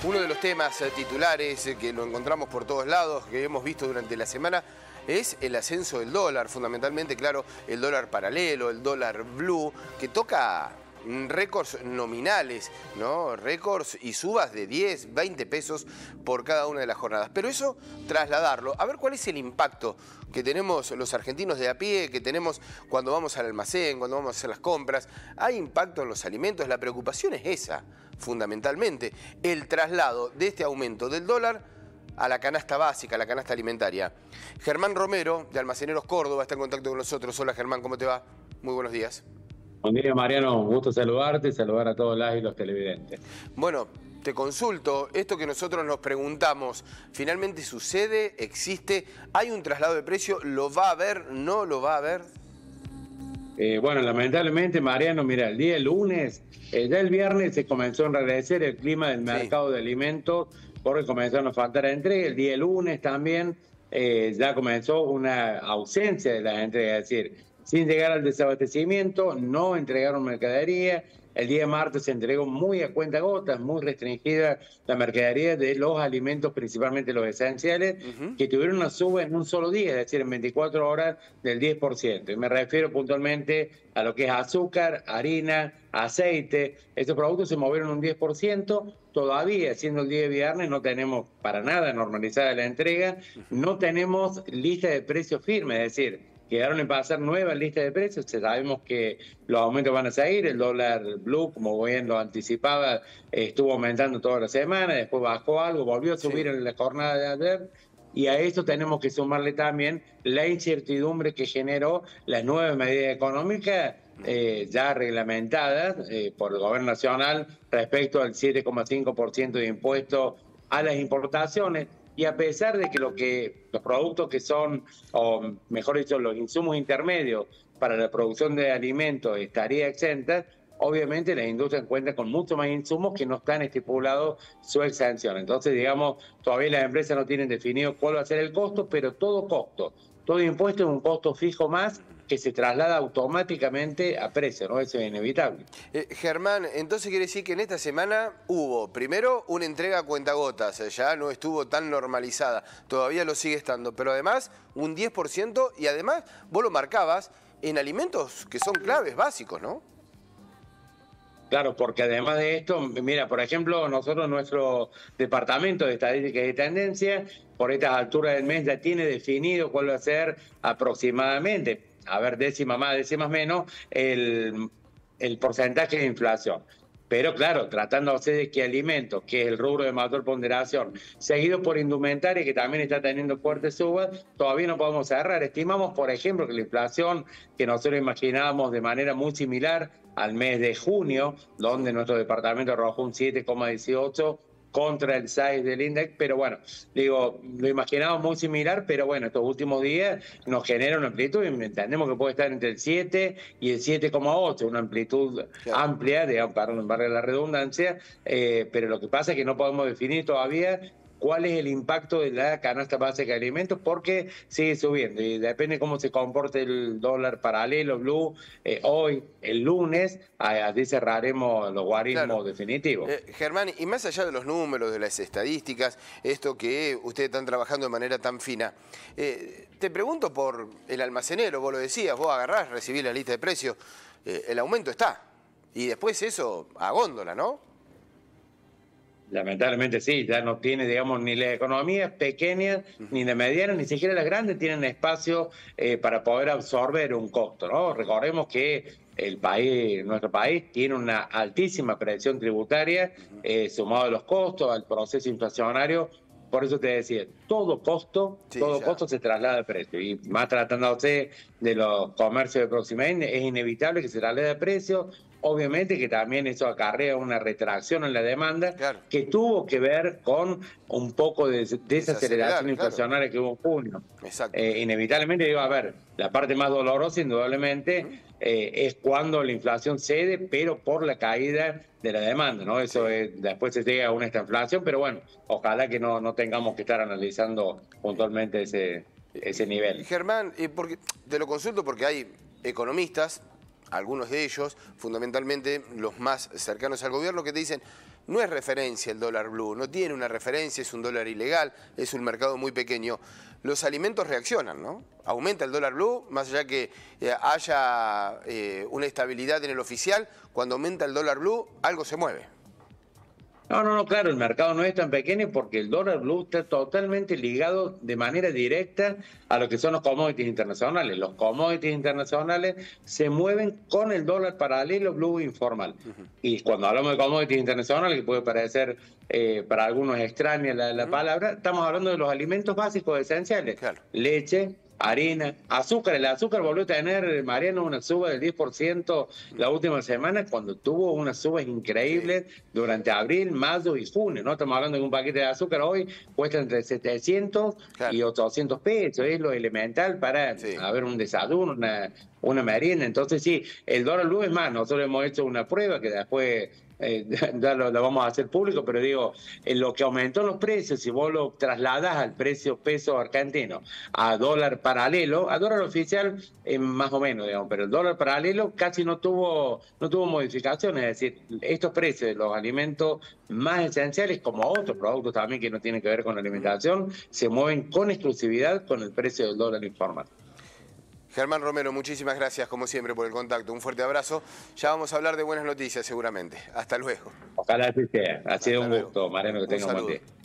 Uno de los temas titulares que lo encontramos por todos lados, que hemos visto durante la semana, es el ascenso del dólar, fundamentalmente, claro, el dólar paralelo, el dólar blue, que toca récords nominales, ¿no? Récords y subas de 10, 20 pesos por cada una de las jornadas. Pero eso, trasladarlo, a ver cuál es el impacto que tenemos los argentinos de a pie, que tenemos cuando vamos al almacén, cuando vamos a hacer las compras. ¿Hay impacto en los alimentos? La preocupación es esa, fundamentalmente. El traslado de este aumento del dólar a la canasta básica, a la canasta alimentaria. Germán Romero, de Almaceneros Córdoba, está en contacto con nosotros. Hola Germán, ¿cómo te va? Muy buenos días. Buen día, Mariano. Un gusto saludarte y saludar a todos los televidentes. Bueno, te consulto, esto que nosotros nos preguntamos, ¿finalmente sucede? ¿Existe? ¿Hay un traslado de precio? ¿Lo va a haber? ¿No lo va a haber? Bueno, lamentablemente, Mariano, mira, el día lunes, ya el viernes se comenzó a enrarecer el clima del mercado de alimentos porque comenzaron a faltar entregas. El día lunes también ya comenzó una ausencia de las entregas, es decir, sin llegar al desabastecimiento, no entregaron mercadería. El día martes se entregó muy a cuentagotas, muy restringida la mercadería de los alimentos, principalmente los esenciales, que tuvieron una suba en un solo día, es decir, en 24 horas del 10%. Y me refiero puntualmente a lo que es azúcar, harina, aceite. Estos productos se movieron un 10%. Todavía, siendo el día de viernes, no tenemos para nada normalizada la entrega. No tenemos lista de precios firme, es decir, quedaron en pasar nuevas listas de precios. Sabemos que los aumentos van a seguir. El dólar blue, como bien lo anticipaba, estuvo aumentando toda la semana, después bajó algo, volvió a subir en la jornada de ayer. Y a eso tenemos que sumarle también la incertidumbre que generó las nuevas medidas económicas ya reglamentadas por el gobierno nacional respecto al 7,5% de impuesto a las importaciones. Y a pesar de que los productos que son, o mejor dicho, los insumos intermedios para la producción de alimentos estaría exenta, obviamente la industria cuenta con mucho más insumos que no están estipulados su exención. Entonces, digamos, todavía las empresas no tienen definido cuál va a ser el costo, pero todo costo, todo impuesto es un costo fijo más que se traslada automáticamente a precio, ¿no? Eso es inevitable. Germán, entonces quiere decir que en esta semana hubo, primero, una entrega a cuentagotas, ya no estuvo tan normalizada, todavía lo sigue estando, pero además un 10% y además, vos lo marcabas, en alimentos que son claves, básicos, ¿no? Claro, porque además de esto, mira, por ejemplo, nosotros, nuestro departamento de estadística y tendencia, por estas alturas del mes ya tiene definido cuál va a ser aproximadamente, a ver, décimas más, décimas menos, el porcentaje de inflación. Pero claro, tratándose de que alimentos, que es el rubro de mayor ponderación, seguido por indumentaria, que también está teniendo fuertes subas, todavía no podemos cerrar. Estimamos, por ejemplo, que la inflación que nosotros imaginábamos de manera muy similar al mes de junio, donde nuestro departamento arrojó un 7,18 contra el 6 del índice, pero bueno, digo, lo imaginábamos muy similar, pero bueno, estos últimos días nos genera una amplitud, y entendemos que puede estar entre el 7 y el 7,8, una amplitud amplia, digamos, para la redundancia, pero lo que pasa es que no podemos definir todavía cuál es el impacto de la canasta básica de alimentos, porque sigue subiendo y depende cómo se comporte el dólar paralelo, blue, hoy, el lunes, así cerraremos los guarismos definitivos. Germán, y más allá de los números, de las estadísticas, esto que ustedes están trabajando de manera tan fina, te pregunto por el almacenero, vos lo decías, vos agarrás, recibís la lista de precios, el aumento está, y después eso a góndola, ¿no? Lamentablemente sí, ya no tiene, digamos, ni las economías pequeñas, ni las medianas, ni siquiera las grandes tienen espacio para poder absorber un costo, ¿no? Recordemos que nuestro país tiene una altísima presión tributaria, sumado a los costos, al proceso inflacionario. Por eso te decía, todo costo se traslada al precio. Y más tratándose de los comercios de proximidad, es inevitable que se traslade al precio. Obviamente que también eso acarrea una retracción en la demanda, que tuvo que ver con un poco de desaceleración inflacionaria que hubo en junio. Inevitablemente iba a haber la parte más dolorosa, indudablemente, es cuando la inflación cede, pero por la caída de la demanda, ¿no? Eso después se llega a una inflación, pero bueno, ojalá que no tengamos que estar analizando puntualmente ese nivel. Germán, porque te lo consulto porque hay economistas, algunos de ellos, fundamentalmente los más cercanos al gobierno, que te dicen, no es referencia el dólar blue, no tiene una referencia, es un dólar ilegal, es un mercado muy pequeño. Los alimentos reaccionan, ¿no? Aumenta el dólar blue, más allá que haya una estabilidad en el oficial, cuando aumenta el dólar blue, algo se mueve. No, claro, el mercado no es tan pequeño porque el dólar blue está totalmente ligado de manera directa a lo que son los commodities internacionales. Los commodities internacionales se mueven con el dólar paralelo blue informal. Y cuando hablamos de commodities internacionales, que puede parecer para algunos extraña la palabra, estamos hablando de los alimentos básicos esenciales. Claro. Leche, harina, azúcar. El azúcar volvió a tener, Mariano, una suba del 10% la última semana, cuando tuvo unas subas increíbles durante abril, mayo y junio, ¿no? Estamos hablando de un paquete de azúcar hoy cuesta entre 700 y 800 pesos. Es lo elemental para haber un desayuno, una merienda. Entonces sí, el dólar blue es más. Nosotros hemos hecho una prueba que después ya lo vamos a hacer público, pero digo, en lo que aumentó los precios, si vos lo trasladás al precio peso argentino a dólar paralelo, a dólar oficial más o menos, digamos, pero el dólar paralelo casi no tuvo modificaciones. Es decir, estos precios de los alimentos más esenciales, como otros productos también que no tienen que ver con la alimentación, se mueven con exclusividad con el precio del dólar informal. Germán Romero, muchísimas gracias como siempre por el contacto. Un fuerte abrazo. Ya vamos a hablar de buenas noticias seguramente. Hasta luego. Ojalá así sea. Ha sido un gusto, Mariano, que tenga un buen día.